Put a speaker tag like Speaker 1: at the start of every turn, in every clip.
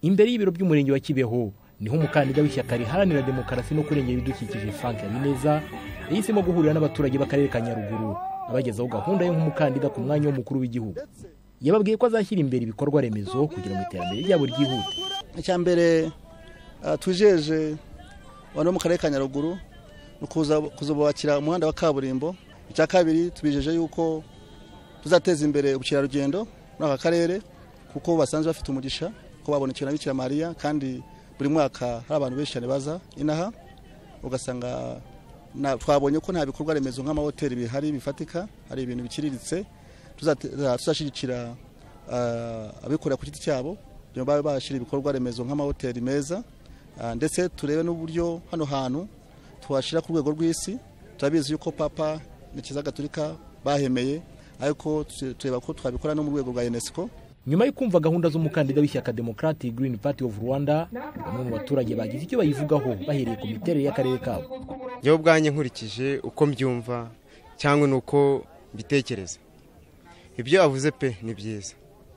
Speaker 1: Imbere y'ibiro by'umurenge wa Kibeho niho umukandida w'ishyaka riharanira demokarasi no kurengera ibidukikije Frank Habineza yahisemo guhurira n'abaturage b'akarere ka Nyaruguru abagezaho gahunda yo nk'umukandida ku mwanya w'umukuru w'igihugu. Yababwiye ko azashyira imbere ibikorwa remezo kugira ngo iterambere ryabo ryihute.
Speaker 2: Icyambere tujeje abantu mu karere ka Nyaruguru kuzobakira umuhanda wa kaburimbo. Icya kabiri tubijeje yuko tuzateza imbere ubukerarugendo muri aka karere kuko basanzwe bafite umugisha ko babonekera na Bikira Mariya, kandi buri mwaka hari abantu benshi cyane baza inaha, ugasanga twabonye ko nta bikorwa remezo nk'amahoteli bihari bifatika, hari ibintu bikiriritse. Tuzashigikira abikorera ku giti cyabo byo babe bashira ibikorwa remezo nk'amahoteli meza, ndetse turebe n'uburyo hano hantu twashira ku rwego rw'isi. Turabizi yuko Papa n'Ikiza Gatolika bahemeye, ariko tureba ko twabikora no mu rwego rwa UNESCO.
Speaker 1: Nyuma yo kumva gahunda z'umukandida w'ishyaka Democratic Green Party of Rwanda, bamwe mu baturage bagize icyo bayivugaho bahereye ku miterere y'akarere kabo.
Speaker 3: Yo bwanye nkurikije uko mbyumva cyangwa nuko mbitekereza, ibyo avuze pe ni byiza,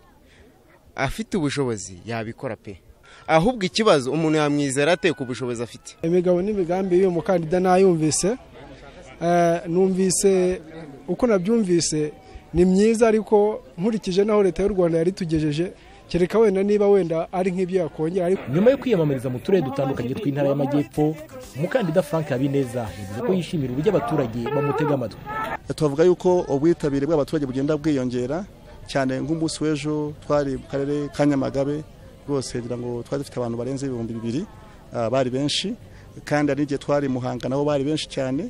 Speaker 3: afite ubushobozi yabikora pe, ahubwo ikibazo umuntu yamwizera ate ku bushobozi afite.
Speaker 4: Imigabo n'imigambi y'uyu mukandida nayumvise, numvise uko nabyumvise ni myiza, ariko nkurikije naho leta y'u Rwanda yari tugejeje, kereka wenda niba wenda ari nk'ibyo yakongera.
Speaker 1: Nyuma yo kwiyamamariza mu turere dutandukanye tw'intara y'Amajyepfo, umukandida Frank Habineza yavuze ko yishimira uburyo abaturage bamutega amatwi.
Speaker 2: Tuvuga yuko ubwitabire bw'abaturage bugenda bwiyongera cyane. Nk'umunsi w'ejo twari mu karere ka Nyamagabe, rwose kugira ngo twari dufite abantu barenze 2,000 bari benshi, kandi ari igihe twari Muhanga nabo bari benshi cyane.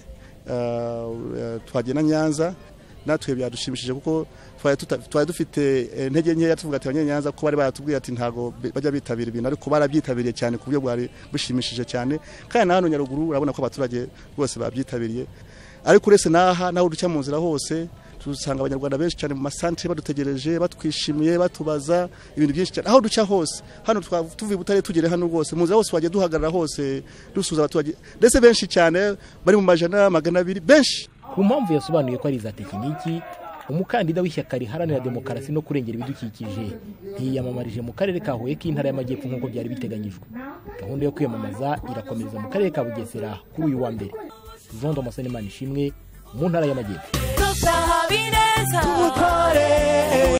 Speaker 2: Twagena Nyanza natwe byadushimishije kuko twari dufite intege nkeya, tuvuga ati abanyenyanza ko bari baratubwiye ati ntago bajya bitabira ibintu, ariko barabyitabiriye cyane ku buryo bwari bushimishije cyane. Kandi hano Nyaruguru urabona ko abaturage bose babyitabiriye, ariko uretse naho ducya mu nzira hose tusanga abanyarwanda benshi cyane mu masantere badutegereje, batwishimiye, batubaza ibintu byinshi cyane aho ducya hose. Hano tuvuye Butare tugere hano rwose mu nzira hose wagiye duhagarara hose dusuza abaturage, ndetse benshi cyane bari mu majana 200 benshi.
Speaker 1: Ku mpamvu yasobanuye ko ari za tekiniki, umukandida w'ishyaka riharanira demokarasi no kurengera ibidukikije ntiyiyamamarije mu karere ka Huye k'intara y'Amajyepfo nk'uko byari biteganyijwe. Gahunda yo kwiyamamaza irakomeza mu karere ka Bugesera kuri uyu wa mbere. Zondo Masenimana Ishimwe mu ntara y'Amajyepfo.